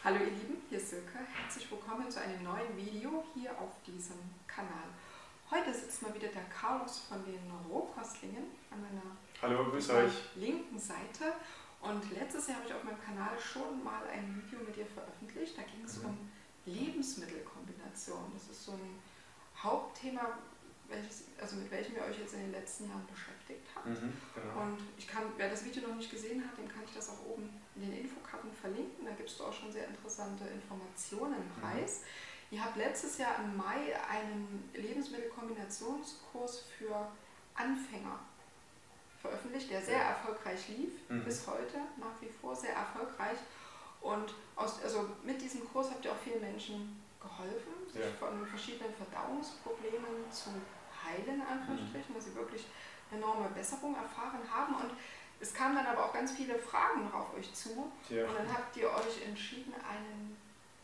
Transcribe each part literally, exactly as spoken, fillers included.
Hallo ihr Lieben, hier ist Silke. Herzlich willkommen zu einem neuen Video hier auf diesem Kanal. Heute sitzt mal wieder der Carlos von den Rohkostlingen an meiner Hallo, grüß euch. linken Seite. Und letztes Jahr habe ich auf meinem Kanal schon mal ein Video mit dir veröffentlicht. Da ging es mhm. um Lebensmittelkombination. Das ist so ein Hauptthema, welches, also mit welchem ihr euch jetzt in den letzten Jahren beschäftigt habt. Mhm, genau. Und ich kann, wer das Video noch nicht gesehen hat, dem kann ich das auch oben in den Infokarten verlinken. Da gibst du auch schon sehr interessante Informationen preis. Mhm. Ihr habt letztes Jahr im Mai einen Lebensmittelkombinationskurs für Anfänger veröffentlicht, der sehr erfolgreich lief, mhm. bis heute nach wie vor sehr erfolgreich. Und aus, also mit diesem Kurs habt ihr auch vielen Menschen geholfen, sich ja. von verschiedenen Verdauungsproblemen zu heilen, in Anführungsstrichen, mhm. dass sie wirklich enorme Besserung erfahren haben. Und es kamen dann aber auch ganz viele Fragen noch auf euch zu. Ja. Und dann habt ihr euch entschieden, einen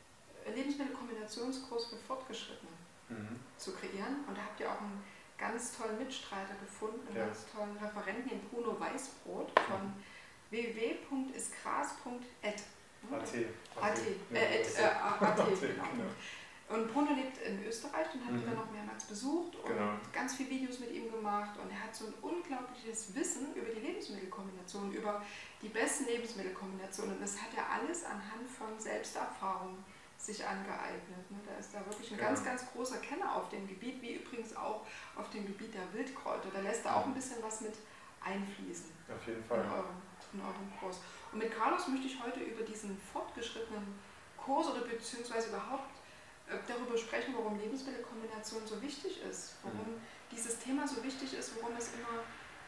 Lebensmittelkombinationskurs für Fortgeschrittene mhm. zu kreieren. Und da habt ihr auch einen ganz tollen Mitstreiter gefunden, einen ja. ganz tollen Referenten, den Bruno Weißbrot von mhm. w w w punkt iskras punkt a t. A T. A T. Äh, äh, A T, genau. Und Bruno lebt in Österreich und hat ihn mhm. dann noch mehrmals besucht und genau. ganz viele Videos mit ihm gemacht. Und er hat so ein unglaubliches Wissen über die Lebensmittelkombination, über die besten Lebensmittelkombinationen. Und das hat er alles anhand von Selbsterfahrung sich angeeignet. Da ist da wirklich ein genau. ganz, ganz großer Kenner auf dem Gebiet, wie übrigens auch auf dem Gebiet der Wildkräuter. Da lässt er auch ein bisschen was mit einfließen. Auf jeden Fall. In eurem, in eurem Kurs. Und mit Carlos möchte ich heute über diesen fortgeschrittenen Kurs oder beziehungsweise überhaupt darüber sprechen, warum Lebensmittelkombination so wichtig ist, warum mhm. dieses Thema so wichtig ist, warum es immer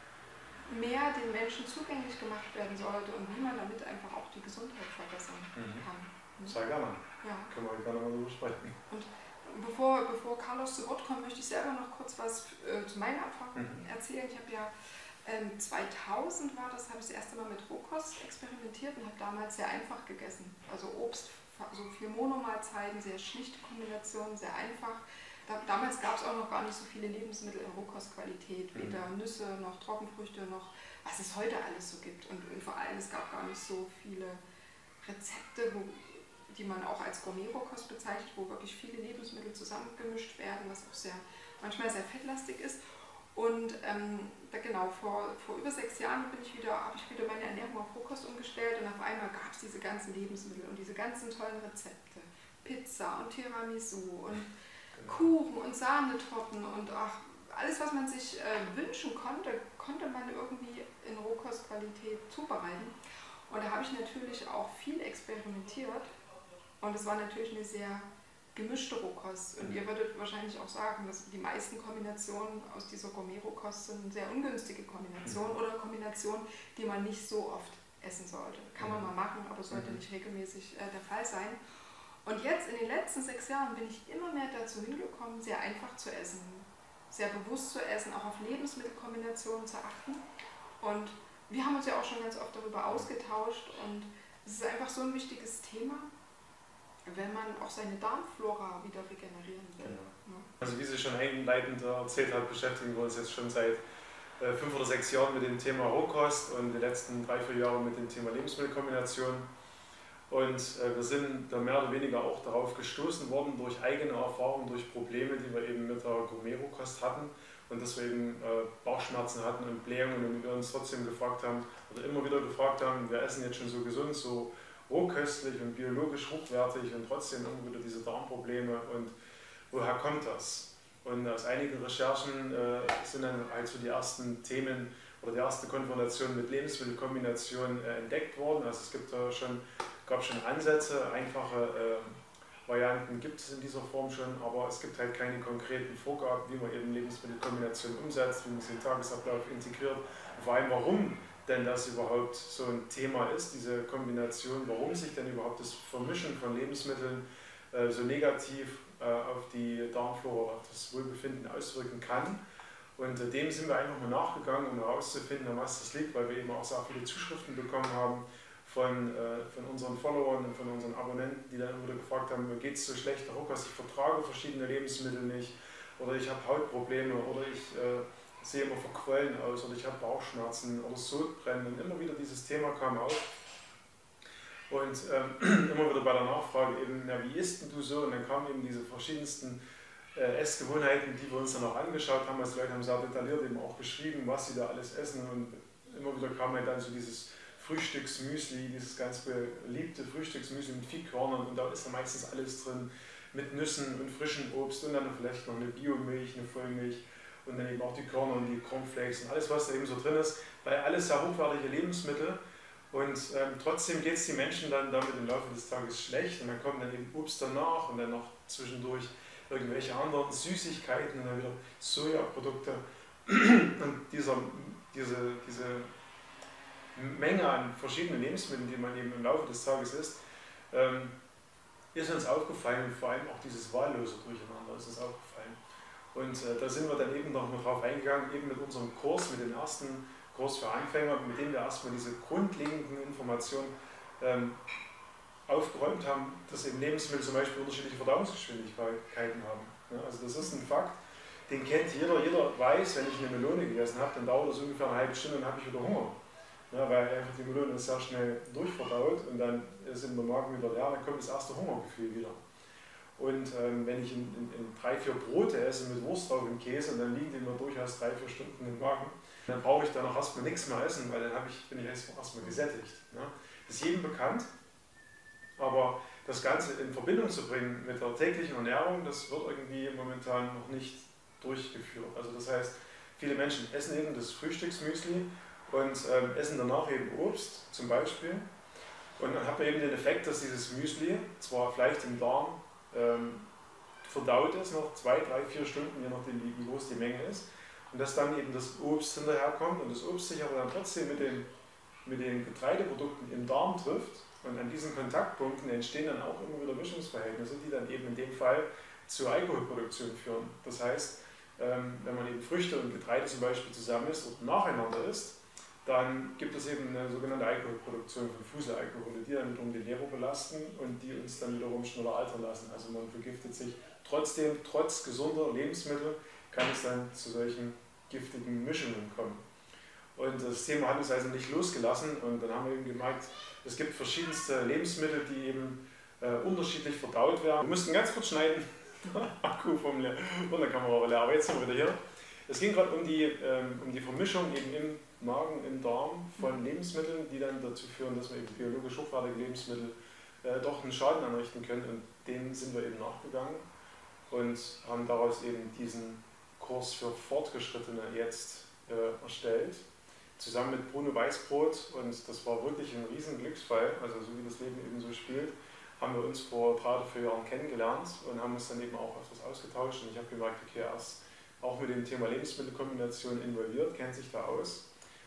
mehr den Menschen zugänglich gemacht werden sollte und wie man damit einfach auch die Gesundheit verbessern mhm. kann. Mhm. Sehr gerne. Ja. Können wir gerne mal darüber sprechen. Und bevor, bevor Carlos zu Wort kommt, möchte ich selber noch kurz was äh, zu meiner Erfahrung mhm. erzählen. Ich habe ja ähm, zweitausend war das, habe ich das erste Mal mit Rohkost experimentiert und habe damals sehr einfach gegessen. Also Obst, so viel Monomahlzeiten, sehr schlichte Kombinationen, sehr einfach. Da, damals gab es auch noch gar nicht so viele Lebensmittel in Rohkostqualität, weder mhm. Nüsse noch Trockenfrüchte noch, was es heute alles so gibt. Und, und vor allem, es gab gar nicht so viele Rezepte, wo, die man auch als Gourmet-Rohkost bezeichnet, wo wirklich viele Lebensmittel zusammengemischt werden, was auch sehr, manchmal sehr fettlastig ist. Und ähm, da genau, vor, vor über sechs Jahren bin ich wieder, habe ich wieder meine Ernährung auf Rohkost umgestellt und auf einmal gab es diese ganzen Lebensmittel und diese ganzen tollen Rezepte. Pizza und Tiramisu und genau. Kuchen und Sahnetorten und ach, alles, was man sich äh, wünschen konnte, konnte man irgendwie in Rohkostqualität zubereiten. Und da habe ich natürlich auch viel experimentiert und es war natürlich eine sehr gemischte Rohkost. Und ihr würdet wahrscheinlich auch sagen, dass die meisten Kombinationen aus dieser Gourmet-Rohkost sind sehr ungünstige Kombinationen oder Kombinationen, die man nicht so oft essen sollte. Kann man mal machen, aber sollte nicht regelmäßig äh, der Fall sein. Und jetzt in den letzten sechs Jahren bin ich immer mehr dazu hingekommen, sehr einfach zu essen, sehr bewusst zu essen, auch auf Lebensmittelkombinationen zu achten. Und wir haben uns ja auch schon ganz oft darüber ausgetauscht und es ist einfach so ein wichtiges Thema, wenn man auch seine Darmflora wieder regenerieren will. Genau. Ja. Also wie Sie schon einleitend erzählt hat, beschäftigen wir uns jetzt schon seit äh, fünf oder sechs Jahren mit dem Thema Rohkost und die letzten drei, vier Jahre mit dem Thema Lebensmittelkombination. Und äh, wir sind da mehr oder weniger auch darauf gestoßen worden durch eigene Erfahrungen, durch Probleme, die wir eben mit der Gourmet-Rohkost hatten und dass wir eben äh, Bauchschmerzen hatten und Blähungen und wir uns trotzdem gefragt haben oder immer wieder gefragt haben, wir essen jetzt schon so gesund, so rohköstlich und biologisch hochwertig und trotzdem immer wieder diese Darmprobleme und woher kommt das? Und aus einigen Recherchen äh, sind dann halt so die ersten Themen oder die erste Konfrontation mit Lebensmittelkombinationen äh, entdeckt worden. Also es gibt da schon, gab schon Ansätze, einfache äh, Varianten gibt es in dieser Form schon, aber es gibt halt keine konkreten Vorgaben, wie man eben Lebensmittelkombinationen umsetzt, wie man sie in den Tagesablauf integriert und vor allem warum denn das überhaupt so ein Thema ist, diese Kombination, warum sich denn überhaupt das Vermischen von Lebensmitteln äh, so negativ äh, auf die Darmflora, auf das Wohlbefinden auswirken kann. Und äh, dem sind wir einfach mal nachgegangen, um herauszufinden, an was das liegt, weil wir eben auch sehr viele Zuschriften bekommen haben von, äh, von unseren Followern und von unseren Abonnenten, die dann immer wieder gefragt haben, mir geht es so schlecht, Rohkost, ich vertrage verschiedene Lebensmittel nicht oder ich habe Hautprobleme oder ich äh, sehe immer verquollen aus oder ich habe Bauchschmerzen oder Sodbrennen und immer wieder dieses Thema kam auf. Und ähm, immer wieder bei der Nachfrage eben, na, wie isst denn du so? Und dann kamen eben diese verschiedensten äh, Essgewohnheiten, die wir uns dann auch angeschaut haben. Also Leute haben sehr detailliert eben auch geschrieben, was sie da alles essen. Und immer wieder kam halt dann so dieses Frühstücksmüsli, dieses ganz beliebte Frühstücksmüsli mit Viehkörnern. Und da ist dann meistens alles drin, mit Nüssen und frischem Obst und dann vielleicht noch eine Biomilch, eine Vollmilch und dann eben auch die Körner und die Cornflakes und alles, was da eben so drin ist, weil alles sehr hochwertige Lebensmittel. Und ähm, trotzdem geht es den Menschen dann damit im Laufe des Tages schlecht und dann kommt dann eben Obst danach und dann noch zwischendurch irgendwelche anderen Süßigkeiten und dann wieder Sojaprodukte. Und dieser, diese, diese Menge an verschiedenen Lebensmitteln, die man eben im Laufe des Tages isst, ähm, ist uns aufgefallen und vor allem auch dieses wahllose Durcheinander ist uns aufgefallen. Und äh, da sind wir dann eben noch mal drauf eingegangen, eben mit unserem Kurs, mit dem ersten Kurs für Anfänger, mit dem wir erstmal diese grundlegenden Informationen ähm, aufgeräumt haben, dass eben Lebensmittel zum Beispiel unterschiedliche Verdauungsgeschwindigkeiten haben. Ja, also das ist ein Fakt, den kennt jeder. Jeder weiß, wenn ich eine Melone gegessen habe, dann dauert das ungefähr eine halbe Stunde und dann habe ich wieder Hunger. Ja, weil einfach die Melone sehr schnell durchverdaut und dann ist in der Magen wieder leer, dann kommt das erste Hungergefühl wieder. Und ähm, wenn ich in, in, in drei, vier Brote esse mit Wurst drauf und Käse und dann liegen die mir durchaus drei, vier Stunden im Magen, dann brauche ich danach erstmal nichts mehr essen, weil dann habe ich, bin ich erstmal gesättigt. Ja. Das ist jedem bekannt, aber das Ganze in Verbindung zu bringen mit der täglichen Ernährung, das wird irgendwie momentan noch nicht durchgeführt. Also das heißt, viele Menschen essen eben das Frühstücksmüsli und ähm, essen danach eben Obst zum Beispiel. Und dann hat man eben den Effekt, dass dieses Müsli zwar vielleicht im Darm ähm, verdaut ist, noch zwei, drei, vier Stunden, je nachdem wie, wie groß die Menge ist, und dass dann eben das Obst hinterherkommt und das Obst sich aber dann trotzdem mit den, mit den Getreideprodukten im Darm trifft. Und an diesen Kontaktpunkten entstehen dann auch immer wieder Mischungsverhältnisse, die dann eben in dem Fall zur Alkoholproduktion führen. Das heißt, ähm, wenn man eben Früchte und Getreide zum Beispiel zusammen isst und nacheinander isst, dann gibt es eben eine sogenannte Alkoholproduktion von Fuselalkohole, die dann wiederum die Leber belasten und die uns dann wiederum schneller altern lassen. Also man vergiftet sich trotzdem, trotz gesunder Lebensmittel, kann es dann zu solchen giftigen Mischungen kommen. Und das Thema hat uns also nicht losgelassen und dann haben wir eben gemerkt, es gibt verschiedenste Lebensmittel, die eben äh, unterschiedlich verdaut werden. Wir mussten ganz kurz schneiden, Akku vom Le von der Kamera war leer, aber jetzt sind wir wieder hier. Es ging gerade um die, ähm, um die Vermischung eben im Magen, im Darm von Lebensmitteln, die dann dazu führen, dass wir eben biologisch hochwertige Lebensmittel äh, doch einen Schaden anrichten können, und dem sind wir eben nachgegangen und haben daraus eben diesen Kurs für Fortgeschrittene jetzt äh, erstellt, zusammen mit Bruno Weißbrot, und das war wirklich ein riesen Glücksfall, also so wie das Leben eben so spielt, haben wir uns vor drei oder vier Jahren kennengelernt und haben uns dann eben auch etwas ausgetauscht, und ich habe gemerkt, okay, er ist auch mit dem Thema Lebensmittelkombination involviert, kennt sich da aus.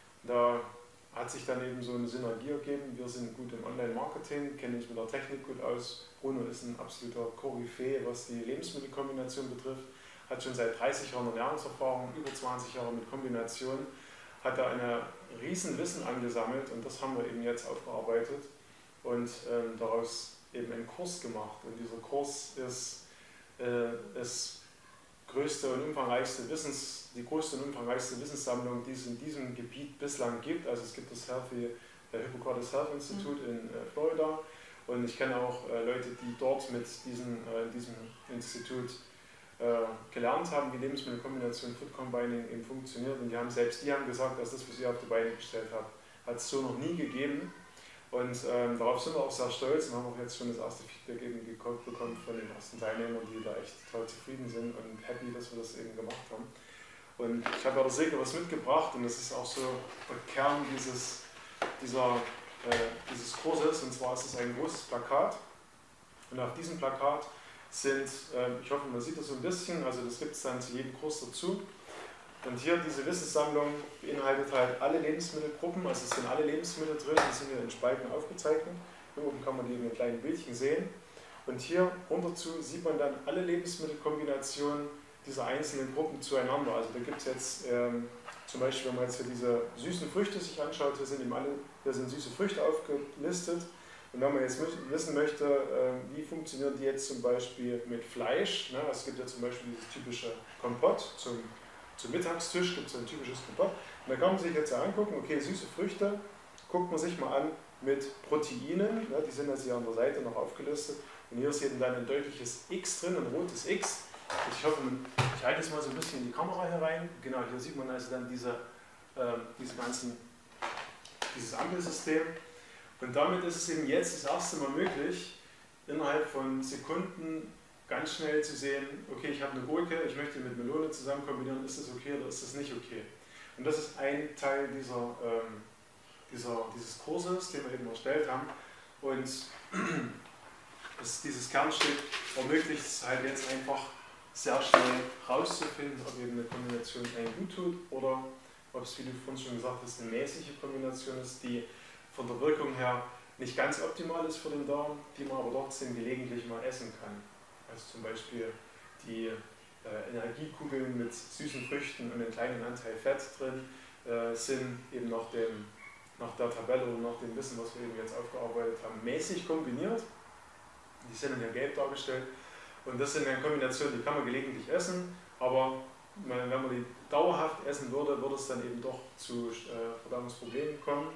Da hat sich dann eben so eine Synergie ergeben. Wir sind gut im Online-Marketing, kennen uns mit der Technik gut aus. Bruno ist ein absoluter Koryphäe, was die Lebensmittelkombination betrifft. Hat schon seit dreißig Jahren Ernährungserfahrung, über zwanzig Jahre mit Kombination. Hat da eine riesen Wissen angesammelt, und das haben wir eben jetzt aufgearbeitet und ähm, daraus eben einen Kurs gemacht. Und dieser Kurs ist äh, das größte und umfangreichste Wissens, die größte und umfangreichste Wissenssammlung, die es in diesem Gebiet bislang gibt. Also es gibt das Healthy, äh, Hippocrates Health Institute mhm. in äh, Florida, und ich kenne auch äh, Leute, die dort mit diesem, äh, diesem Institut äh, gelernt haben, wie Lebensmittelkombination, Food Combining eben funktioniert, und die haben, selbst die haben gesagt, dass das, was ihr auf die Beine gestellt habt, hat es so noch nie gegeben. Und ähm, darauf sind wir auch sehr stolz und haben auch jetzt schon das erste Feedback eben bekommen von den ersten Teilnehmern, die da echt total zufrieden sind und happy, dass wir das eben gemacht haben. Und ich habe ja der Silke was mitgebracht, und das ist auch so der Kern dieses, dieser, äh, dieses Kurses, und zwar ist es ein großes Plakat, und auf diesem Plakat sind, äh, ich hoffe, man sieht das so ein bisschen, also das gibt es dann zu jedem Kurs dazu. Und hier diese Wissenssammlung beinhaltet halt alle Lebensmittelgruppen, also es sind alle Lebensmittel drin, die sind hier in Spalten aufgezeichnet. Hier oben kann man die in einem kleinen Bildchen sehen. Und hier runter zu sieht man dann alle Lebensmittelkombinationen dieser einzelnen Gruppen zueinander. Also da gibt es jetzt ähm, zum Beispiel, wenn man jetzt hier diese süßen Früchte sich anschaut, hier sind eben alle, hier sind süße Früchte aufgelistet. Und wenn man jetzt wissen möchte, äh, wie funktionieren die jetzt zum Beispiel mit Fleisch, ne? Es gibt ja zum Beispiel dieses typische Kompott zum Zum Mittagstisch, gibt es ein typisches Kompott. Und da kann man sich jetzt ja angucken, okay, süße Früchte, guckt man sich mal an, mit Proteinen, ja, die sind also hier an der Seite noch aufgelistet. Und hier ist eben dann ein deutliches X drin, ein rotes X. Und ich hoffe, ich halte es mal so ein bisschen in die Kamera herein. Genau, hier sieht man also dann diese, äh, diese ganzen, dieses Ampelsystem. Und damit ist es eben jetzt das erste Mal möglich, innerhalb von Sekunden ganz schnell zu sehen, okay, ich habe eine Gurke, ich möchte die mit Melone zusammen kombinieren, ist das okay oder ist das nicht okay? Und das ist ein Teil dieser, ähm, dieser, dieses Kurses, den wir eben erstellt haben. Und das, dieses Kernstück ermöglicht es halt jetzt einfach sehr schnell herauszufinden, ob eben eine Kombination einem gut tut oder ob es, wie du vorhin schon gesagt hast, eine mäßige Kombination ist, die von der Wirkung her nicht ganz optimal ist für den Darm, die man aber trotzdem gelegentlich mal essen kann. Also zum Beispiel die äh, Energiekugeln mit süßen Früchten und einem kleinen Anteil Fett drin äh, sind eben nach, dem, nach der Tabelle oder nach dem Wissen, was wir eben jetzt aufgearbeitet haben, mäßig kombiniert. Die sind in gelb dargestellt. Und das sind eine Kombination, die kann man gelegentlich essen, aber wenn man die dauerhaft essen würde, würde es dann eben doch zu äh, Verdauungsproblemen kommen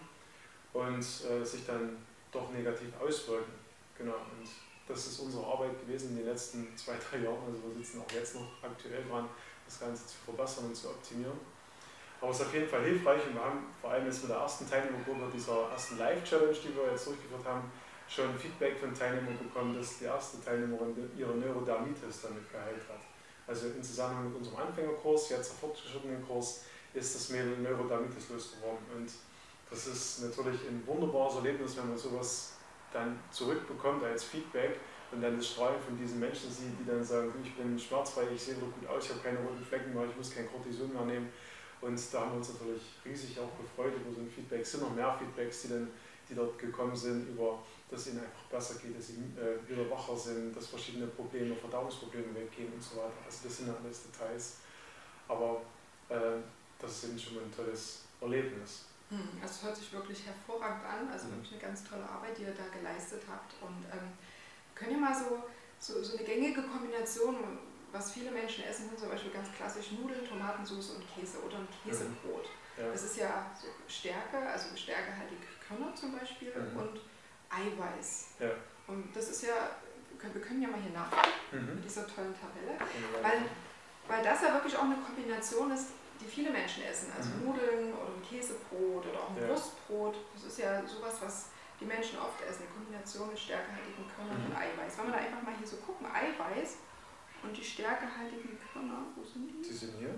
und äh, sich dann doch negativ auswirken. Genau. Und das ist unsere Arbeit gewesen in den letzten zwei, drei Jahren. Also wir sitzen auch jetzt noch aktuell dran, das Ganze zu verbessern und zu optimieren. Aber es ist auf jeden Fall hilfreich und wir haben vor allem jetzt mit der ersten Teilnehmergruppe dieser ersten Live-Challenge, die wir jetzt durchgeführt haben, schon Feedback von Teilnehmern bekommen, dass die erste Teilnehmerin ihre Neurodermitis damit geheilt hat. Also im Zusammenhang mit unserem Anfängerkurs, jetzt der fortgeschrittenen Kurs, ist das Mädel Neurodermitis losgeworden. Und das ist natürlich ein wunderbares Erlebnis, wenn man sowas dann zurückbekommt als Feedback und dann das Strahlen von diesen Menschen sieht, die dann sagen, ich bin schmerzfrei, ich sehe wieder gut aus, ich habe keine roten Flecken mehr, ich muss kein Cortison mehr nehmen. Und da haben wir uns natürlich riesig auch gefreut über so ein Feedback. Es sind noch mehr Feedbacks, die, dann, die dort gekommen sind, über dass es ihnen einfach besser geht, dass sie äh, wieder wacher sind, dass verschiedene Probleme, Verdauungsprobleme weggehen und so weiter. Also das sind ja alles Details. Aber äh, das ist eben schon mal ein tolles Erlebnis. Hm, also es hört sich wirklich hervorragend an, also wirklich eine ganz tolle Arbeit, die ihr da geleistet habt. Und ähm, könnt ihr mal so, so, so eine gängige Kombination, was viele Menschen essen, sind zum Beispiel ganz klassisch Nudeln, Tomatensauce und Käse oder ein Käsebrot. Mhm. Ja. Das ist ja so Stärke, also stärkehaltige Körner zum Beispiel mhm. und Eiweiß. Ja. Und das ist ja, wir können ja mal hier nachgucken mhm. mit dieser tollen Tabelle, weil, weil das ja wirklich auch eine Kombination ist, die viele Menschen essen. Also mhm. Nudeln oder ein Käsebrot oder auch ein ja. Wurstbrot. Das ist ja sowas, was die Menschen oft essen, eine Kombination mit stärkehaltigen Körnern mhm. und Eiweiß. Wenn wir da einfach mal hier so gucken, Eiweiß und die stärkehaltigen Körner, wo sind die? Sie sind hier.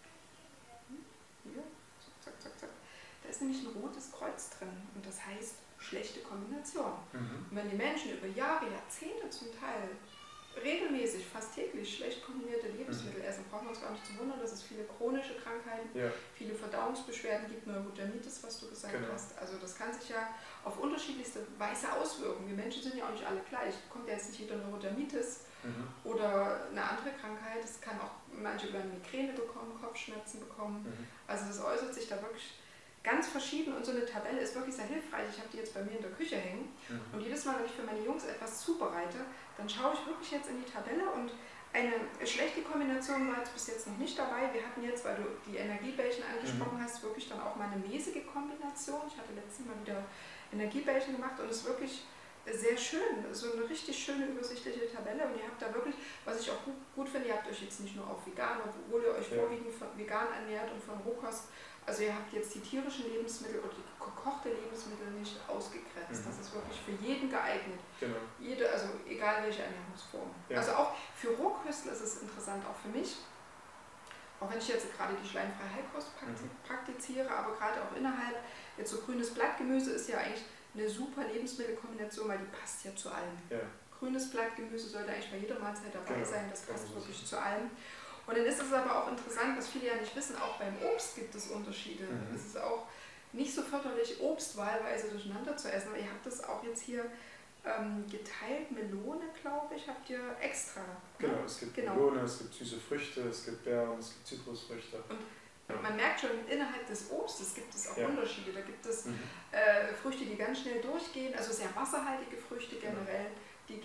Hier, zack, zack, zack. Da ist nämlich ein rotes Kreuz drin und das heißt schlechte Kombination. Mhm. Und wenn die Menschen über Jahre, Jahrzehnte zum Teil regelmäßig, fast täglich schlecht kombinierte Lebensmittel mhm. essen, brauchen wir uns gar nicht zu wundern, dass es viele chronische Krankheiten, ja. viele Verdauungsbeschwerden gibt, Neurodermitis, was du gesagt genau. hast. Also das kann sich ja auf unterschiedlichste Weise auswirken. Wir Menschen sind ja auch nicht alle gleich. Kommt ja jetzt nicht jeder Neurodermitis mhm. oder eine andere Krankheit. Es kann auch manche über Migräne bekommen, Kopfschmerzen bekommen. Mhm. Also das äußert sich da wirklich ganz verschieden und so eine Tabelle ist wirklich sehr hilfreich. Ich habe die jetzt bei mir in der Küche hängen mhm. und jedes Mal, wenn ich für meine Jungs etwas zubereite, dann schaue ich wirklich jetzt in die Tabelle und eine schlechte Kombination war jetzt bis jetzt noch nicht dabei. Wir hatten jetzt, weil du die Energiebällchen angesprochen mhm. hast, wirklich dann auch mal eine mäßige Kombination. Ich hatte letztens mal wieder Energiebällchen gemacht und es ist wirklich sehr schön, so eine richtig schöne übersichtliche Tabelle und ihr habt da wirklich, was ich auch gut, gut finde, ihr habt euch jetzt nicht nur auf vegan, obwohl ihr euch ja. vorwiegend von vegan ernährt und von Rohkost. Also ihr habt jetzt die tierischen Lebensmittel oder die gekochte Lebensmittel nicht ausgegrenzt. Mhm. Das ist wirklich für jeden geeignet. Genau. Jede, also egal welche Ernährungsform. Ja. Also auch für Rohköstler ist es interessant, auch für mich. Auch wenn ich jetzt gerade die schleimfreie Heilkost praktiziere, aber gerade auch innerhalb, jetzt so grünes Blattgemüse ist ja eigentlich eine super Lebensmittelkombination, weil die passt ja zu allem. Ja. Grünes Blattgemüse sollte eigentlich bei jeder Mahlzeit dabei genau. sein, das passt genau. wirklich zu allem. Und dann ist es aber auch interessant, was viele ja nicht wissen, auch beim Obst gibt es Unterschiede. Mhm. Es ist auch nicht so förderlich, Obst wahlweise durcheinander zu essen. Aber ihr habt das auch jetzt hier ähm, geteilt, Melone, glaube ich, habt ihr extra. Genau, ne? Es gibt genau. Melone, es gibt süße Früchte, es gibt Beeren, es gibt Zitrusfrüchte. Und man merkt schon, innerhalb des Obstes gibt es auch ja. Unterschiede. Da gibt es mhm. äh, Früchte, die ganz schnell durchgehen, also sehr wasserhaltige Früchte generell. Ja. Die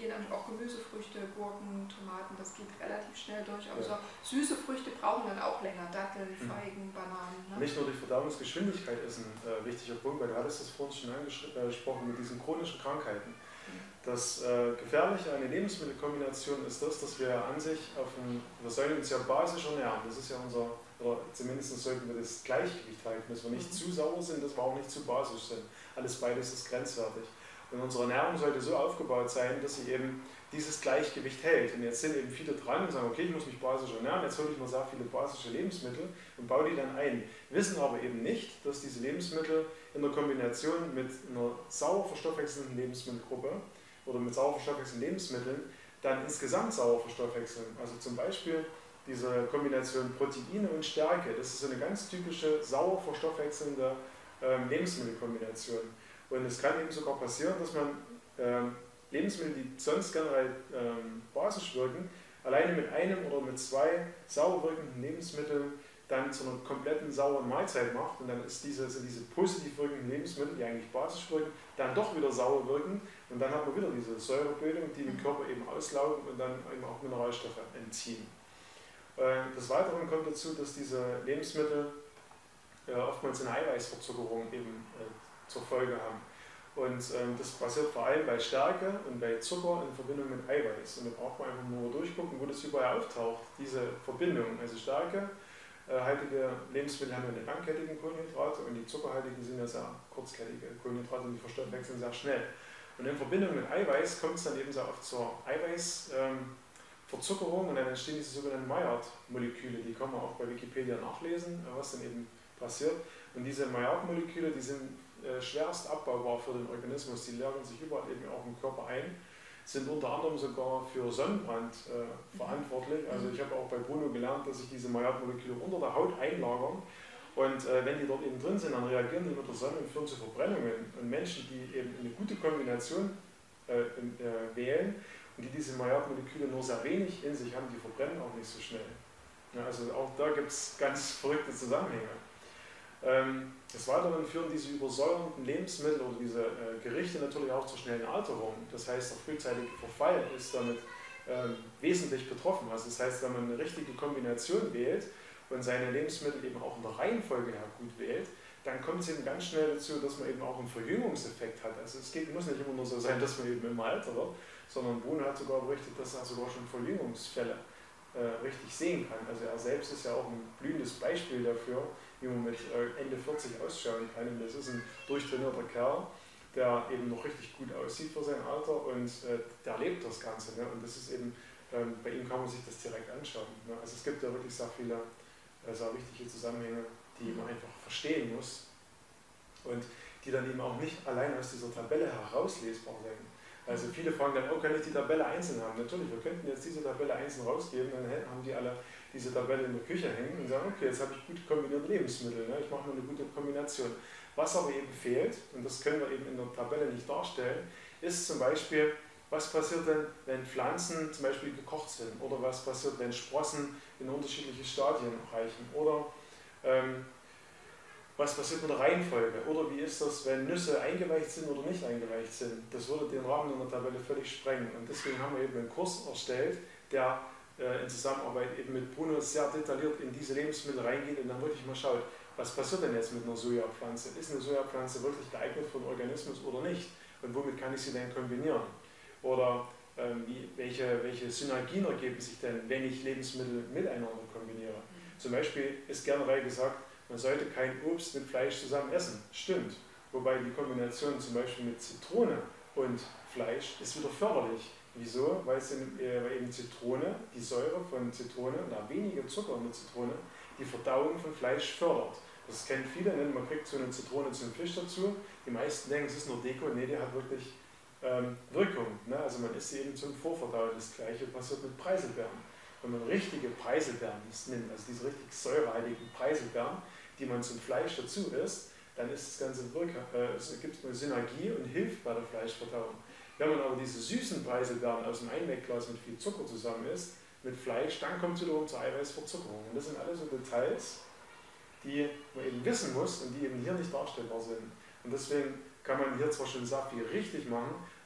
gehen auch Gemüsefrüchte, Gurken, Tomaten, das geht relativ schnell durch. Aber ja. so süße Früchte brauchen dann auch länger, Datteln, Feigen, mhm. Bananen. Ne? Nicht nur die Verdauungsgeschwindigkeit ist ein äh, wichtiger Punkt, weil du hattest das vorhin schon angesprochen mit diesen chronischen Krankheiten. Das äh, Gefährliche an der Lebensmittelkombination ist das, dass wir an sich auf ein, wir sollen uns ja basisch ernähren. Das ist ja unser, oder zumindest sollten wir das Gleichgewicht halten, dass wir nicht mhm. zu sauer sind, dass wir auch nicht zu basisch sind. Alles beides ist grenzwertig. Und unsere Ernährung sollte so aufgebaut sein, dass sie eben dieses Gleichgewicht hält. Und jetzt sind eben viele dran und sagen, okay, ich muss mich basisch ernähren, jetzt hole ich mir sehr viele basische Lebensmittel und baue die dann ein. Wissen aber eben nicht, dass diese Lebensmittel in der Kombination mit einer sauer verstoffwechselnden Lebensmittelgruppe oder mit sauer verstoffwechselnden Lebensmitteln dann insgesamt sauer verstoffwechseln. Also zum Beispiel diese Kombination Proteine und Stärke, das ist so eine ganz typische sauer verstoffwechselnde ähm, Lebensmittelkombination. Und es kann eben sogar passieren, dass man ähm, Lebensmittel, die sonst generell ähm, basisch wirken, alleine mit einem oder mit zwei sauer wirkenden Lebensmitteln dann zu einer kompletten sauren Mahlzeit macht. Und dann ist diese, sind diese positiv wirkenden Lebensmittel, die eigentlich basisch wirken, dann doch wieder sauer wirken. Und dann haben wir wieder diese Säurebildung, die den Körper eben auslaugen und dann eben auch Mineralstoffe entziehen. Äh, des Weiteren kommt dazu, dass diese Lebensmittel äh, oftmals eine Eiweißverzuckerung eben äh, zur Folge haben. Und ähm, das passiert vor allem bei Stärke und bei Zucker in Verbindung mit Eiweiß. Und da braucht man einfach nur durchgucken, wo das überall auftaucht, diese Verbindung. Also stärkehaltige Lebensmittel haben eine langkettige Kohlenhydrate und die zuckerhaltigen sind ja sehr kurzkettige Kohlenhydrate und die verstoffwechseln sehr schnell. Und in Verbindung mit Eiweiß kommt es dann eben sehr oft zur Eiweißverzuckerung ähm, und dann entstehen diese sogenannten Maillard-Moleküle. Die kann man auch bei Wikipedia nachlesen, was dann eben passiert. Und diese Maillard-Moleküle, die sind äh, schwerst abbaubar für den Organismus, die lagern sich überall eben auch im Körper ein, sind unter anderem sogar für Sonnenbrand äh, verantwortlich. Also ich habe auch bei Bruno gelernt, dass sich diese Maillard-Moleküle unter der Haut einlagern. Und äh, wenn die dort eben drin sind, dann reagieren die mit der Sonne und führen zu Verbrennungen. Und Menschen, die eben eine gute Kombination äh, äh, wählen und die diese Maillard-Moleküle nur sehr wenig in sich haben, die verbrennen auch nicht so schnell. Ja, also auch da gibt es ganz verrückte Zusammenhänge. Ähm, des Weiteren führen diese übersäuernden Lebensmittel oder diese äh, Gerichte natürlich auch zur schnellen Alterung. Das heißt, der frühzeitige Verfall ist damit ähm, wesentlich betroffen. Also das heißt, wenn man eine richtige Kombination wählt, und seine Lebensmittel eben auch in der Reihenfolge her gut wählt, dann kommt es eben ganz schnell dazu, dass man eben auch einen Verjüngungseffekt hat. Also es geht, muss nicht immer nur so sein, dass man eben immer älter wird, sondern Bruno hat sogar berichtet, dass er sogar schon Verjüngungsfälle äh, richtig sehen kann. Also er selbst ist ja auch ein blühendes Beispiel dafür, wie man mit äh, Ende vierzig ausschauen kann. Und das ist ein durchtrainierter Kerl, der eben noch richtig gut aussieht für sein Alter und äh, der lebt das Ganze. Ne? Und das ist eben, ähm, bei ihm kann man sich das direkt anschauen. Ne? Also es gibt ja wirklich sehr viele sehr wichtige Zusammenhänge, die man einfach verstehen muss und die dann eben auch nicht allein aus dieser Tabelle herauslesbar sind. Also viele fragen dann, oh, kann ich die Tabelle einzeln haben? Natürlich, wir könnten jetzt diese Tabelle einzeln rausgeben, dann haben die alle diese Tabelle in der Küche hängen und sagen, okay, jetzt habe ich gut kombinierte Lebensmittel, ne? Ich mache nur eine gute Kombination. Was aber eben fehlt, und das können wir eben in der Tabelle nicht darstellen, ist zum Beispiel, was passiert denn, wenn Pflanzen zum Beispiel gekocht sind? Oder was passiert, wenn Sprossen in unterschiedliche Stadien reichen? Oder ähm, was passiert mit der Reihenfolge? Oder wie ist das, wenn Nüsse eingeweicht sind oder nicht eingeweicht sind? Das würde den Rahmen in der Tabelle völlig sprengen. Und deswegen haben wir eben einen Kurs erstellt, der äh, in Zusammenarbeit eben mit Bruno sehr detailliert in diese Lebensmittel reingeht und dann wirklich mal schaut, was passiert denn jetzt mit einer Sojapflanze? Ist eine Sojapflanze wirklich geeignet für den Organismus oder nicht? Und womit kann ich sie denn kombinieren? Oder ähm, wie, welche, welche Synergien ergeben sich denn, wenn ich Lebensmittel miteinander kombiniere? Mhm. Zum Beispiel ist generell gesagt, man sollte kein Obst mit Fleisch zusammen essen. Stimmt. Wobei die Kombination zum Beispiel mit Zitrone und Fleisch ist wieder förderlich. Wieso? Weil, es in, äh, weil eben Zitrone, die Säure von Zitrone und da weniger Zucker in der Zitrone, die Verdauung von Fleisch fördert. Das kennen viele, ne? Man kriegt so eine Zitrone zum Fisch dazu. Die meisten denken, es ist nur Deko. Nee, die hat wirklich ähm, Wirkung. Ne? Also man isst sie eben zum Vorverdauen. Das gleiche passiert mit Preiselbeeren. Wenn man richtige Preiselbeeren nimmt, also diese richtig säurehaltigen Preiselbeeren, die man zum Fleisch dazu isst, dann ist das Ganze Wirk äh, es gibt eine Synergie und hilft bei der Fleischverdauung. Wenn man aber diese süßen Preiselbeeren aus dem Einwegglas mit viel Zucker zusammen isst, mit Fleisch, dann kommt es wiederum zur Eiweißverzuckerung. Und das sind alles so Details, die man eben wissen muss und die eben hier nicht darstellbar sind. Und deswegen kann man hier zwar schon sehr viel richtig machen,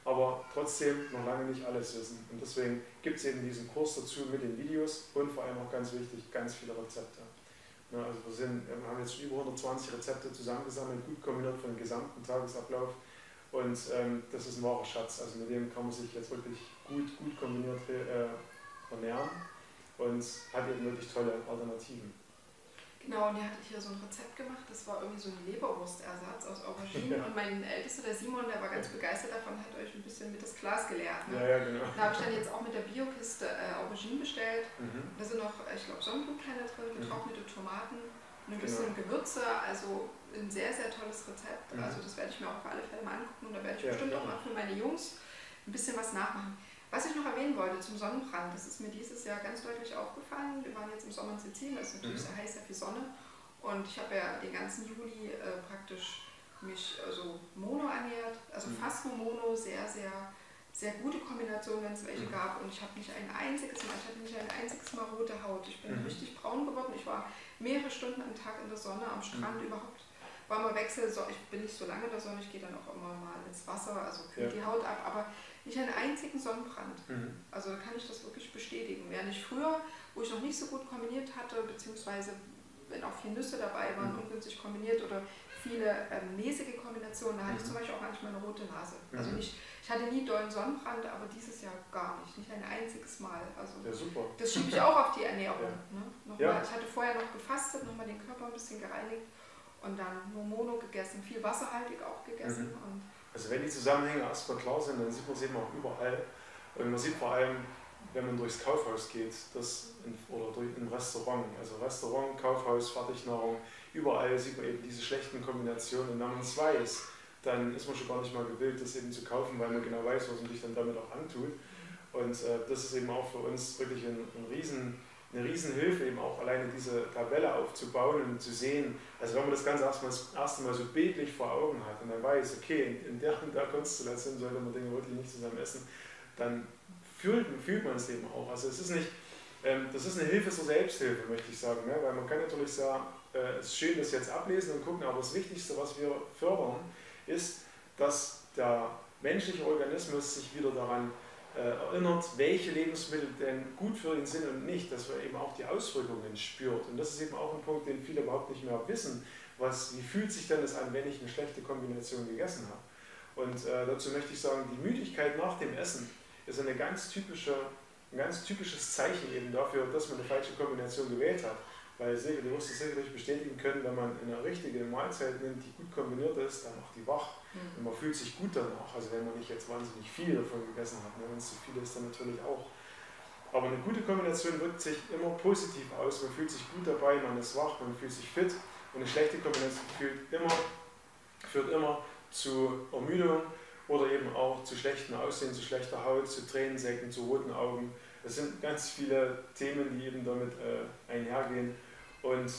aber trotzdem noch lange nicht alles wissen. Und deswegen gibt es eben diesen Kurs dazu mit den Videos und vor allem auch ganz wichtig, ganz viele Rezepte. Ja, also wir, sind, wir haben jetzt schon über hundertzwanzig Rezepte zusammengesammelt, gut kombiniert für den gesamten Tagesablauf. Und ähm, das ist ein wahrer Schatz. Also mit dem kann man sich jetzt wirklich gut, gut kombiniert äh, ernähren und hat eben wirklich tolle Alternativen. Genau, und ihr hattet hier so ein Rezept gemacht, das war irgendwie so ein Leberwurstersatz aus Auberginen. Ja. Und mein Ältester, der Simon, der war ganz begeistert davon, hat euch ein bisschen mit das Glas geleert. Ne? Ja, ja, genau. Da habe ich dann jetzt auch mit der Biokiste äh, Auberginen bestellt. Mhm. Da sind noch, ich glaube, Sonnenblutkerne drin, getrocknete Tomaten, ein bisschen genau. Gewürze, also ein sehr, sehr tolles Rezept. Mhm. Also das werde ich mir auch auf alle Fälle mal angucken und da werde ich ja, bestimmt auch mal für meine Jungs ein bisschen was nachmachen. Was ich noch erwähnen wollte zum Sonnenbrand, das ist mir dieses Jahr ganz deutlich aufgefallen. Wir waren jetzt im Sommer in Sizilien, das ist natürlich mhm. sehr heiß, sehr viel Sonne. Und ich habe ja den ganzen Juli äh, praktisch mich also mono ernährt, also mhm. fast nur mono, sehr, sehr, sehr gute Kombination, wenn es welche mhm. gab. Und ich habe nicht ein einziges Mal, ich hatte nicht ein einziges Mal rote Haut. Ich bin mhm. richtig braun geworden. Ich war mehrere Stunden am Tag in der Sonne, am Strand mhm. überhaupt. War mal Wechsel, so, ich bin nicht so lange in der Sonne, ich gehe dann auch immer mal ins Wasser, also kühlt ja. die Haut ab, aber nicht einen einzigen Sonnenbrand. Mhm. Also da kann ich das wirklich bestätigen. Während ich früher, wo ich noch nicht so gut kombiniert hatte, beziehungsweise wenn auch viele Nüsse dabei waren, mhm. ungünstig kombiniert oder viele ähm, mäßige Kombinationen, da hatte mhm. ich zum Beispiel auch manchmal eine rote Nase. Mhm. Also nicht, ich hatte nie dollen Sonnenbrand, aber dieses Jahr gar nicht, nicht ein einziges Mal. Also ja, super. Das schiebe ich auch auf die Ernährung. Ja. Ne? Nochmal, ja. Ich hatte vorher noch gefastet, nochmal den Körper ein bisschen gereinigt und dann nur Mono gegessen, viel wasserhaltig auch gegessen. Mhm. Und also wenn die Zusammenhänge erstmal klar sind, dann sieht man es eben auch überall. Und man sieht vor allem, wenn man durchs Kaufhaus geht, das in, oder durch ein Restaurant, also Restaurant, Kaufhaus, Fertignahrung, überall sieht man eben diese schlechten Kombinationen. Und wenn man es weiß, dann ist man schon gar nicht mal gewillt, das eben zu kaufen, weil man genau weiß, was man sich dann damit auch antut. Und äh, das ist eben auch für uns wirklich ein, ein riesen, eine Riesenhilfe, eben auch alleine diese Tabelle aufzubauen und zu sehen, also wenn man das Ganze erstmal das erste Mal so bildlich vor Augen hat und dann weiß, okay, in der und der Konstellation sollte man Dinge wirklich nicht zusammen essen, dann fühlt, fühlt man es eben auch. Also es ist nicht, ähm, das ist eine Hilfe zur Selbsthilfe, möchte ich sagen, ne? Weil man kann natürlich sagen, äh, es ist schön, das jetzt ablesen und gucken, aber das Wichtigste, was wir fördern, ist, dass der menschliche Organismus sich wieder daran äh, erinnert, welche Lebensmittel denn gut für ihn sind und nicht, dass er eben auch die Auswirkungen spürt. Und das ist eben auch ein Punkt, den viele überhaupt nicht mehr wissen. Was, wie fühlt sich denn das an, wenn ich eine schlechte Kombination gegessen habe? Und äh, dazu möchte ich sagen, die Müdigkeit nach dem Essen ist eine ganz typische, ein ganz typisches Zeichen eben dafür, dass man eine falsche Kombination gewählt hat. Weil sicher, du wirst es sicherlich bestätigen können, wenn man eine richtige Mahlzeit nimmt, die gut kombiniert ist, dann macht die wach mhm. und man fühlt sich gut danach. Also wenn man nicht jetzt wahnsinnig viel davon gegessen hat, wenn es zu viel ist, dann natürlich auch. Aber eine gute Kombination wirkt sich immer positiv aus, man fühlt sich gut dabei, man ist wach, man fühlt sich fit und eine schlechte Kombination führt immer, führt immer zu Ermüdung oder eben auch zu schlechtem Aussehen, zu schlechter Haut, zu Tränensäcken, zu roten Augen. Es sind ganz viele Themen, die eben damit äh, einhergehen. Und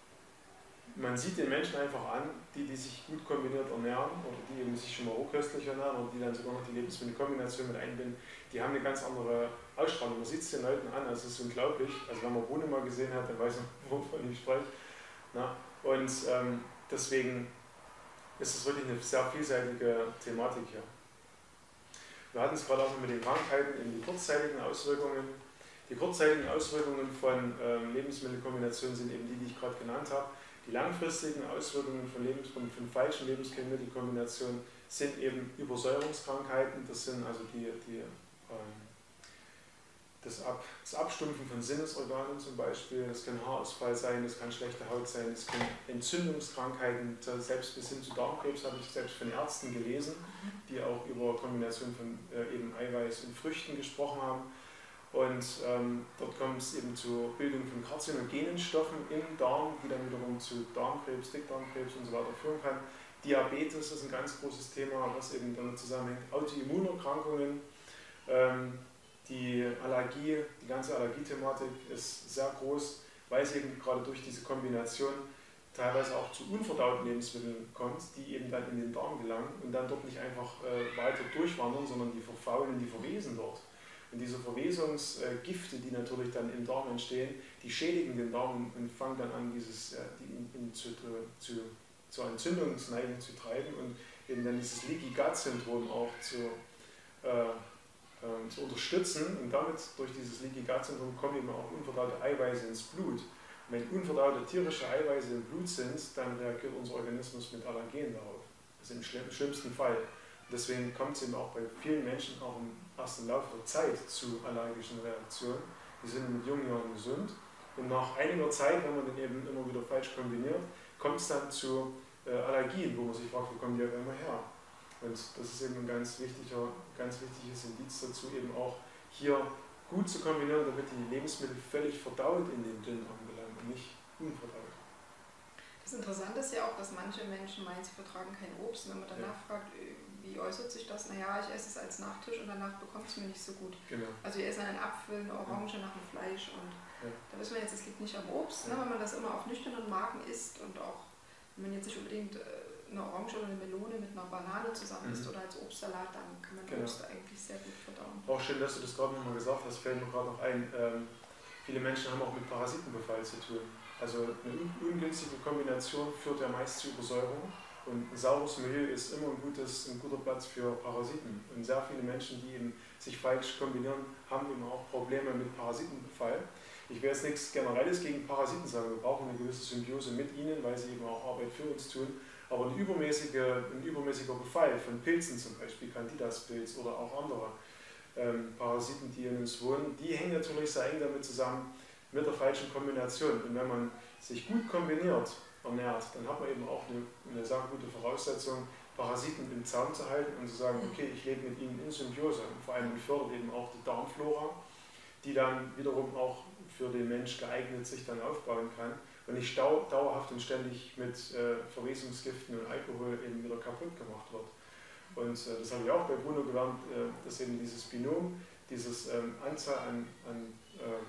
man sieht den Menschen einfach an, die, die sich gut kombiniert ernähren oder die eben sich schon mal rohköstlich ernähren oder die dann sogar noch die Lebensmittelkombination mit einbinden, die haben eine ganz andere Ausstrahlung. Man sieht es den Leuten an, also es ist unglaublich. Also wenn man Bruno mal gesehen hat, dann weiß man, wovon ich spreche. Na? Und ähm, deswegen ist es wirklich eine sehr vielseitige Thematik hier. Wir hatten es gerade auch mit den Krankheiten in die kurzzeitigen Auswirkungen. Die kurzzeitigen Auswirkungen von ähm, Lebensmittelkombinationen sind eben die, die ich gerade genannt habe. Die langfristigen Auswirkungen von, Lebens von, von falschen Lebensmittelkombinationen sind eben Übersäuerungskrankheiten. Das sind also die, die, ähm, das, Ab, das Abstumpfen von Sinnesorganen zum Beispiel. Das kann Haarausfall sein, das kann schlechte Haut sein, das können Entzündungskrankheiten, selbst bis hin zu Darmkrebs habe ich selbst von Ärzten gelesen, die auch über Kombination von äh, eben Eiweiß und Früchten gesprochen haben. Und ähm, dort kommt es eben zur Bildung von karzinogenen Stoffen im Darm, die dann wiederum zu Darmkrebs, Dickdarmkrebs und so weiter führen kann. Diabetes ist ein ganz großes Thema, was eben damit zusammenhängt. Autoimmunerkrankungen, ähm, die Allergie, die ganze Allergiethematik ist sehr groß, weil es eben gerade durch diese Kombination teilweise auch zu unverdauten Lebensmitteln kommt, die eben dann in den Darm gelangen und dann dort nicht einfach äh, weiter durchwandern, sondern die verfaulen, die verwesen dort. Und diese Verwesungsgifte, die natürlich dann im Darm entstehen, die schädigen den Darm und fangen dann an, dieses, die in, in, zu, zu, zur Entzündungsneigung zu treiben und eben dann dieses Leaky Gut Syndrom auch zu, äh, äh, zu unterstützen. Und damit durch dieses Leaky Gut Syndrom kommen eben auch unverdaute Eiweiße ins Blut. Und wenn unverdaute tierische Eiweiße im Blut sind, dann reagiert unser Organismus mit Allergen darauf. Das ist im schlimmsten Fall. Deswegen kommt es eben auch bei vielen Menschen auch im ersten Laufe der Zeit zu allergischen Reaktionen. Die sind mit jungen Jahren gesund. Und nach einiger Zeit, wenn man den eben immer wieder falsch kombiniert, kommt es dann zu äh, Allergien, wo man sich fragt, wo kommen die auf einmal her? Und das ist eben ein ganz wichtiger, ganz wichtiges Indiz dazu, eben auch hier gut zu kombinieren, damit die Lebensmittel völlig verdaut in den Dünndarm gelangen und nicht unverdaut. Das Interessante ist ja auch, dass manche Menschen meinen, sie vertragen kein Obst. Und wenn man danach ja. fragt, wie äußert sich das? Naja, ich esse es als Nachtisch und danach bekommt es mir nicht so gut. Genau. Also wir essen einen Apfel, eine Orange ja. nach dem Fleisch und ja. da wissen wir jetzt, es liegt nicht am Obst, ja. ne, wenn man das immer auf nüchternen Magen isst und auch, wenn man jetzt nicht unbedingt eine Orange oder eine Melone mit einer Banane zusammen isst mhm. oder als Obstsalat, dann kann man genau. Obst eigentlich sehr gut verdauen. Auch schön, dass du das gerade nochmal gesagt hast, fällt mir gerade noch ein. Ähm, viele Menschen haben auch mit Parasitenbefall zu tun. Also eine ungünstige Kombination führt ja meist zu Übersäuerung und ein saures Milieu ist immer ein, gutes, ein guter Platz für Parasiten. Und sehr viele Menschen, die eben sich falsch kombinieren, haben eben auch Probleme mit Parasitenbefall. Ich will jetzt nichts Generelles gegen Parasiten sagen, wir brauchen eine gewisse Symbiose mit ihnen, weil sie eben auch Arbeit für uns tun. Aber ein übermäßiger, ein übermäßiger Befall von Pilzen zum Beispiel, Candidaspilz oder auch andere ähm, Parasiten, die in uns wohnen, die hängen natürlich sehr eng damit zusammen, mit der falschen Kombination. Und wenn man sich gut kombiniert ernährt, dann hat man eben auch eine, eine sehr gute Voraussetzung, Parasiten im Zaum zu halten und zu sagen, okay, ich lebe mit ihnen in Symbiose. Und vor allem fördert eben auch die Darmflora, die dann wiederum auch für den Mensch geeignet sich dann aufbauen kann und nicht dauerhaft und ständig mit äh, Verwesungsgiften und Alkohol eben wieder kaputt gemacht wird. Und äh, das habe ich auch bei Bruno gelernt, äh, dass eben dieses Binom, dieses ähm, Anzahl an, an ähm,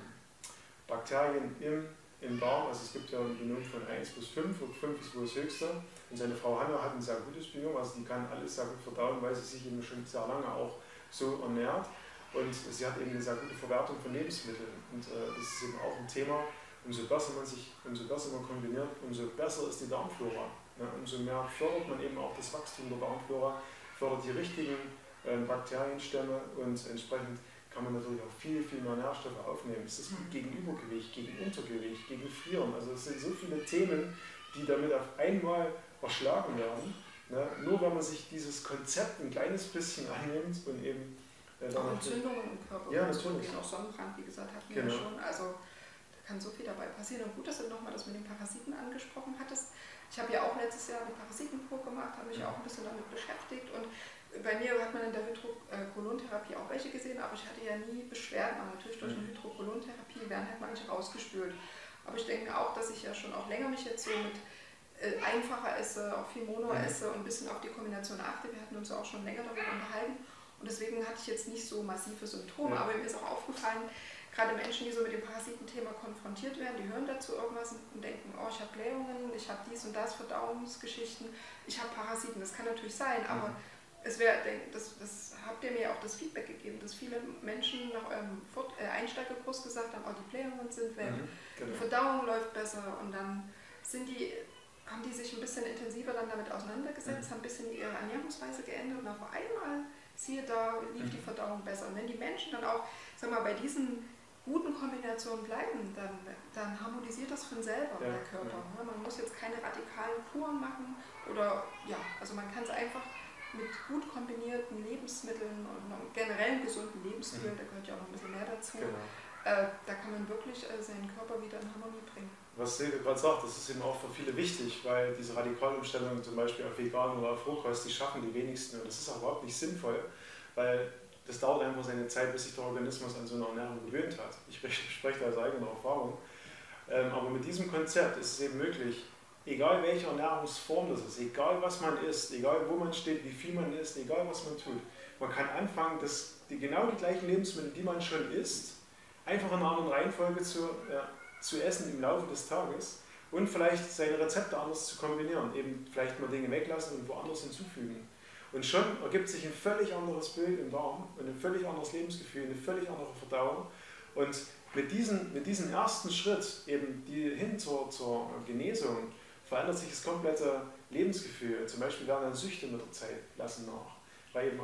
Bakterien im, im Darm, also es gibt ja ein Binom von eins bis fünf, und fünf ist wohl das höchste. Und seine Frau Hanna hat ein sehr gutes Binom, also die kann alles sehr gut verdauen, weil sie sich eben schon sehr lange auch so ernährt. Und sie hat eben eine sehr gute Verwertung von Lebensmitteln. Und äh, das ist eben auch ein Thema, umso besser man sich, umso besser man kombiniert, umso besser ist die Darmflora. Ja, umso mehr fördert man eben auch das Wachstum der Darmflora, fördert die richtigen äh, Bakterienstämme und entsprechend kann man natürlich auch viel, viel mehr Nährstoffe aufnehmen. Es ist gut gegen Übergewicht, gegen Untergewicht, gegen Frieren. Also es sind so viele Themen, die damit auf einmal erschlagen werden. Ne? Nur wenn man sich dieses Konzept ein kleines bisschen annimmt und eben äh, auch Entzündungen im Körper. Ja, natürlich. Auch Sonnenbrand, wie gesagt, hatten genau. wir ja schon. Also da kann so viel dabei passieren. Und gut, dass du nochmal das mit den Parasiten angesprochen hattest. Ich habe ja auch letztes Jahr eine Parasitenkur gemacht, habe mich ja auch ein bisschen damit beschäftigt. Und bei mir hat man in der Hydrokolontherapie auch welche gesehen, aber ich hatte ja nie Beschwerden. Aber natürlich durch eine Hydrokolontherapie werden halt manche rausgespült. Aber ich denke auch, dass ich ja schon auch länger mich jetzt so mit äh, einfacher esse, auch viel Mono esse und ein bisschen auf die Kombination achte. Wir hatten uns ja auch schon länger darüber unterhalten. Und deswegen hatte ich jetzt nicht so massive Symptome. Aber mir ist auch aufgefallen, gerade Menschen, die so mit dem Parasitenthema konfrontiert werden, die hören dazu irgendwas und denken, oh, ich habe Blähungen, ich habe dies und das, Verdauungsgeschichten, ich habe Parasiten. Das kann natürlich sein, aber mhm. es wäre, das, das habt ihr mir auch das Feedback gegeben, dass viele Menschen nach eurem Einsteigerkurs gesagt haben, oh, die Blähungen sind weg, mhm, genau. die Verdauung läuft besser und dann sind die, haben die sich ein bisschen intensiver dann damit auseinandergesetzt, mhm. haben ein bisschen ihre Ernährungsweise geändert und auf einmal, siehe da, lief mhm. die Verdauung besser. Und wenn die Menschen dann auch, sag mal, bei diesen guten Kombinationen bleiben, dann, dann harmonisiert das von selber, ja, der Körper. Ja. Man muss jetzt keine radikalen Kuren machen oder, ja, also man kann es einfach mit gut kombinierten Lebensmitteln und einem generell gesunden Lebensstil, mhm. da gehört ja auch noch ein bisschen mehr dazu, genau. äh, da kann man wirklich äh, seinen Körper wieder in Harmonie bringen. Was Silke gerade sagt, das ist eben auch für viele wichtig, weil diese Radikalumstellungen zum Beispiel auf vegan oder auf Rohkost, die schaffen die wenigsten und das ist auch überhaupt nicht sinnvoll, weil das dauert einfach seine Zeit, bis sich der Organismus an so eine Ernährung gewöhnt hat. Ich spreche da aus eigener Erfahrung. Ähm, aber mit diesem Konzept ist es eben möglich, egal welche Ernährungsform das ist, egal was man isst, egal wo man steht, wie viel man isst, egal was man tut, man kann anfangen, das, die, genau die gleichen Lebensmittel, die man schon isst, einfach in einer anderen Reihenfolge zu, ja, zu essen im Laufe des Tages und vielleicht seine Rezepte anders zu kombinieren, eben vielleicht mal Dinge weglassen und woanders hinzufügen. Und schon ergibt sich ein völlig anderes Bild im Darm und ein völlig anderes Lebensgefühl, eine völlig andere Verdauung. Und mit diesem, mit diesem ersten Schritt, eben die hin zur, zur Genesung, verändert sich das komplette Lebensgefühl. Zum Beispiel werden dann Süchte mit der Zeit lassen nach, weil eben auch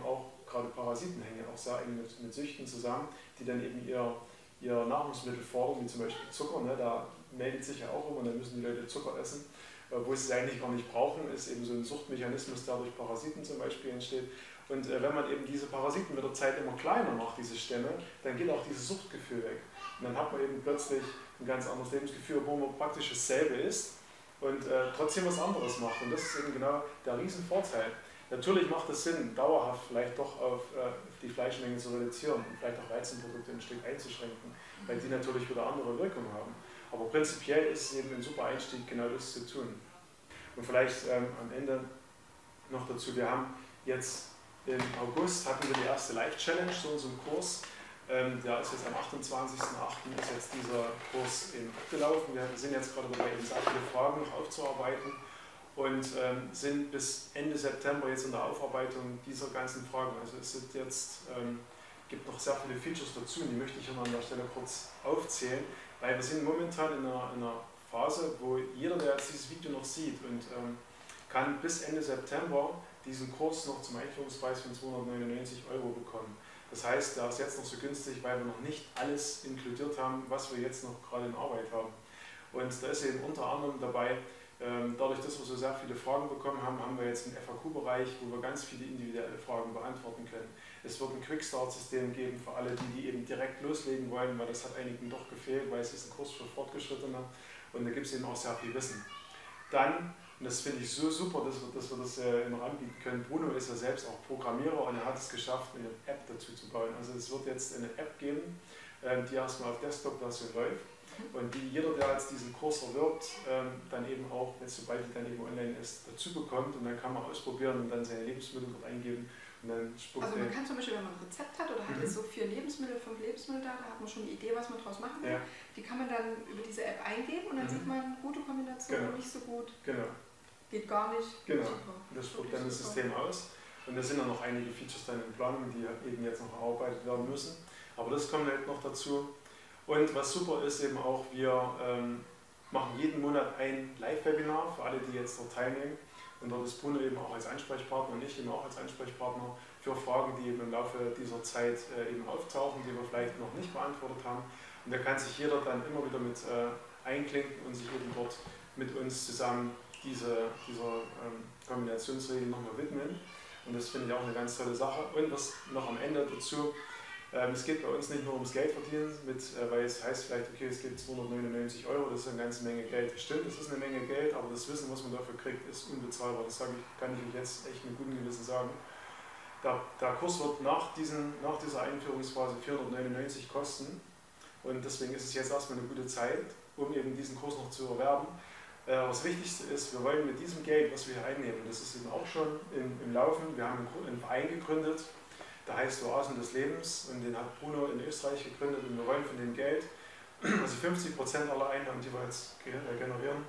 gerade Parasiten hängen auch sehr eng mit, mit Süchten zusammen, die dann eben ihr, ihr Nahrungsmittel fordern, wie zum Beispiel Zucker. Ne? Da meldet sich ja auch immer, dann müssen die Leute Zucker essen, äh, wo sie es eigentlich gar nicht brauchen, ist eben so ein Suchtmechanismus, der durch Parasiten zum Beispiel entsteht. Und äh, wenn man eben diese Parasiten mit der Zeit immer kleiner macht, diese Stämme, dann geht auch dieses Suchtgefühl weg. Und dann hat man eben plötzlich ein ganz anderes Lebensgefühl, wo man praktisch dasselbe ist und äh, trotzdem was anderes macht. Und das ist eben genau der Riesenvorteil. Natürlich macht es Sinn, dauerhaft vielleicht doch auf, äh, auf die Fleischmenge zu reduzieren und vielleicht auch Weizenprodukte ein Stück einzuschränken, weil die natürlich wieder andere Wirkung haben. Aber prinzipiell ist es eben ein super Einstieg, genau das zu tun. Und vielleicht ähm, am Ende noch dazu, wir haben jetzt im August hatten wir die erste Live-Challenge zu unserem Kurs. Ähm, der ist jetzt am achtundzwanzigsten achten ist jetzt dieser Kurs eben abgelaufen. Wir sind jetzt gerade dabei, sehr viele Fragen noch aufzuarbeiten und ähm, sind bis Ende September jetzt in der Aufarbeitung dieser ganzen Fragen. Also es sind jetzt, ähm, gibt noch sehr viele Features dazu, und die möchte ich hier mal an der Stelle kurz aufzählen, weil wir sind momentan in einer, in einer Phase, wo jeder, der jetzt dieses Video noch sieht, und ähm, kann bis Ende September diesen Kurs noch zum Einführungspreis von zweihundertneunundneunzig Euro bekommen. Das heißt, der ist jetzt noch so günstig, weil wir noch nicht alles inkludiert haben, was wir jetzt noch gerade in Arbeit haben. Und da ist eben unter anderem dabei, ähm, dadurch, dass wir so sehr viele Fragen bekommen haben, haben wir jetzt einen F A Q-Bereich, wo wir ganz viele individuelle Fragen beantworten können. Es wird ein Quick-Start-System geben für alle, die, die eben direkt loslegen wollen, weil das hat einigen doch gefehlt, weil es ist ein Kurs für Fortgeschrittene und da gibt es eben auch sehr viel Wissen. Dann, und das finde ich so super, dass wir, dass wir das äh, noch anbieten können. Bruno ist ja selbst auch Programmierer und er hat es geschafft, eine App dazu zu bauen. Also es wird jetzt eine App geben, ähm, die erstmal auf Desktop-Version läuft und die jeder, der jetzt diesen Kurs erwirbt, ähm, dann eben auch, sobald die dann eben online ist, dazu bekommt, und dann kann man ausprobieren und dann seine Lebensmittel dort eingeben. Und dann spuckt also man kann zum Beispiel, wenn man ein Rezept hat oder hat mhm. jetzt so vier Lebensmittel, fünf Lebensmittel da, da hat man schon eine Idee, was man daraus machen will. Ja. Die kann man dann über diese App eingeben und dann mhm. sieht man gute Kombination genau. und nicht so gut. Genau. Geht gar nicht. Genau, Super. das spuckt dann das System aus. Und da sind dann noch einige Features dann in Planung, die eben jetzt noch erarbeitet werden müssen. Aber das kommt halt noch dazu. Und was super ist eben auch, wir ähm, machen jeden Monat ein Live-Webinar für alle, die jetzt dort teilnehmen. Und dort ist Bruno eben auch als Ansprechpartner und ich eben auch als Ansprechpartner für Fragen, die eben im Laufe dieser Zeit äh, eben auftauchen, die wir vielleicht noch nicht beantwortet haben. Und da kann sich jeder dann immer wieder mit äh, einklinken und sich eben dort mit uns zusammen diese, dieser ähm, Kombinationsregel nochmal widmen. Und das finde ich auch eine ganz tolle Sache. Und was noch am Ende dazu, ähm, es geht bei uns nicht nur ums Geld verdienen, mit, äh, weil es heißt vielleicht, okay, es gibt zweihundertneunundneunzig Euro, das ist eine ganze Menge Geld. Das stimmt, das ist eine Menge Geld, aber das Wissen, was man dafür kriegt, ist unbezahlbar. Das sage ich, kann ich euch jetzt echt mit gutem Gewissen sagen. Der, der Kurs wird nach, diesen, nach dieser Einführungsphase vierhundertneunundneunzig kosten. Und deswegen ist es jetzt erstmal eine gute Zeit, um eben diesen Kurs noch zu erwerben. Das Wichtigste ist, wir wollen mit diesem Geld, was wir hier einnehmen, das ist eben auch schon im, im Laufen, wir haben einen Verein gegründet, der heißt Oasen des Lebens, und den hat Bruno in Österreich gegründet, und wir wollen von dem Geld, also fünfzig Prozent aller Einnahmen, die wir jetzt generieren,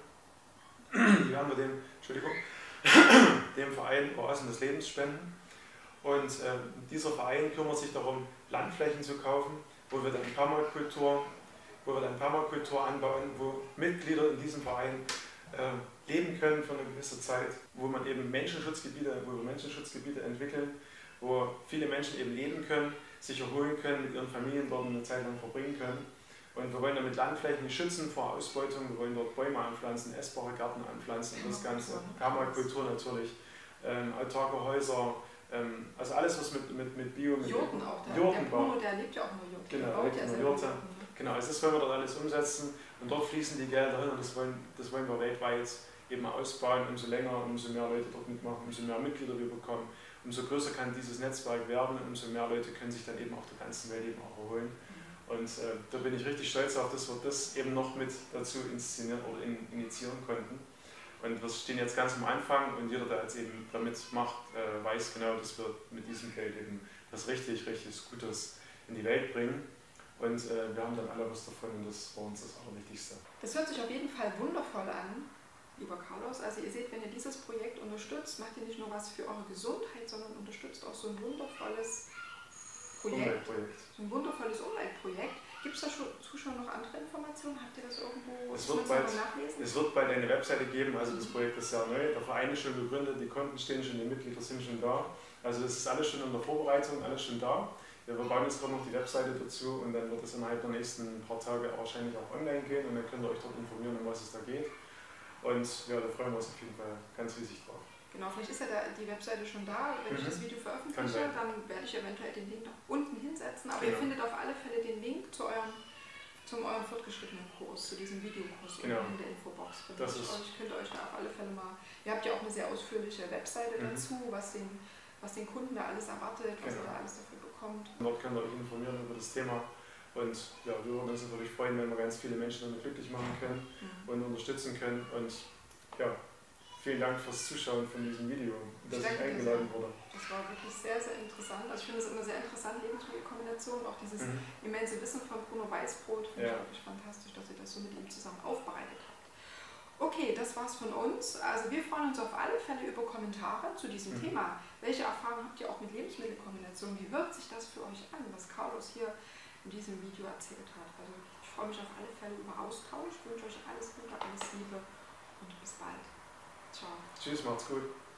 die werden wir dem, Entschuldigung, dem Verein Oasen des Lebens spenden. Und äh, dieser Verein kümmert sich darum, Landflächen zu kaufen, wo wir dann Permakultur wo wir dann Permakultur anbauen, wo Mitglieder in diesem Verein äh, leben können für eine gewisse Zeit, wo man eben Menschenschutzgebiete, wo wir Menschenschutzgebiete entwickeln, wo viele Menschen eben leben können, sich erholen können, mit ihren Familien dort eine Zeit lang verbringen können. Und wir wollen damit Landflächen schützen vor Ausbeutung, wir wollen dort Bäume anpflanzen, essbare Gärten anpflanzen, das Ganze, Permakultur natürlich, ähm, autarke Häuser, ähm, also alles, was mit, mit, mit Bio... Mit Jurten auch, der, Jurten der Bruno, der lebt ja auch nur Jurten. Genau, der lebt nur Jurten. Genau, also das wollen wir dort alles umsetzen, und dort fließen die Gelder hin, und das wollen, das wollen wir weltweit eben ausbauen. Umso länger, umso mehr Leute dort mitmachen, umso mehr Mitglieder wir bekommen, umso größer kann dieses Netzwerk werden, und umso mehr Leute können sich dann eben auf der ganzen Welt eben auch erholen. Und äh, da bin ich richtig stolz auf, dass wir das eben noch mit dazu inszenieren oder in, initiieren konnten. Und wir stehen jetzt ganz am Anfang, und jeder, der jetzt eben damit macht, äh, weiß genau, dass wir mit diesem Geld eben was richtig, richtig Gutes in die Welt bringen. Und äh, wir haben dann alle was davon, und das war uns das Allerwichtigste. Das hört sich auf jeden Fall wundervoll an, lieber Carlos. Also ihr seht, wenn ihr dieses Projekt unterstützt, macht ihr nicht nur was für eure Gesundheit, sondern unterstützt auch so ein wundervolles Projekt. Umweltprojekt. So ein wundervolles Umweltprojekt. Gibt es dazu schon noch andere Informationen? Habt ihr das irgendwo es wird, bald, nachlesen? Es wird bald eine Webseite geben, also das Projekt ist sehr neu. Der Verein ist schon gegründet, die Konten stehen schon, die Mitglieder sind schon da. Also das ist alles schon in der Vorbereitung, alles schon da. Wir bauen jetzt gerade noch die Webseite dazu und dann wird es innerhalb der nächsten paar Tage wahrscheinlich auch online gehen und dann könnt ihr euch dort informieren, um was es da geht. Und ja, da freuen wir uns auf jeden Fall ganz riesig drauf. Genau, vielleicht ist ja da die Webseite schon da. Wenn mhm. ich das Video veröffentliche, dann werde ich eventuell den Link noch unten hinsetzen. Aber genau. Ihr findet auf alle Fälle den Link zu eurem, zum eurem fortgeschrittenen Kurs, zu diesem Videokurs genau. in der Infobox. Das ist euch, könnt ihr euch da auf alle Fälle mal. Ihr habt ja auch eine sehr ausführliche Webseite mhm. dazu, was den, was den Kunden da alles erwartet, was genau. er da alles dafür bekommt. Dort könnt ihr euch informieren über das Thema. Und ja, wir würden uns natürlich freuen, wenn wir ganz viele Menschen damit glücklich machen können mhm. und unterstützen können. Und ja, vielen Dank fürs Zuschauen von diesem Video, dass ich, ich eingeladen wurde. Das war wirklich sehr, sehr interessant. Also ich finde es immer sehr interessant, Lebensmittelkombinationen, auch dieses mhm. immense Wissen von Bruno Weißbrot. Finde ja. ich wirklich fantastisch, dass ihr das so mit ihm zusammen aufbereitet habt. Okay, das war's von uns. Also wir freuen uns auf alle Fälle über Kommentare zu diesem mhm. Thema. Welche Erfahrungen habt ihr auch mit Lebensmittelkombinationen? Wie wirkt sich das für euch an, was Carlos hier in diesem Video erzählt hat? Also ich freue mich auf alle Fälle über Austausch. Ich wünsche euch alles Gute, alles Liebe und bis bald. Ciao. Tschüss, macht's gut.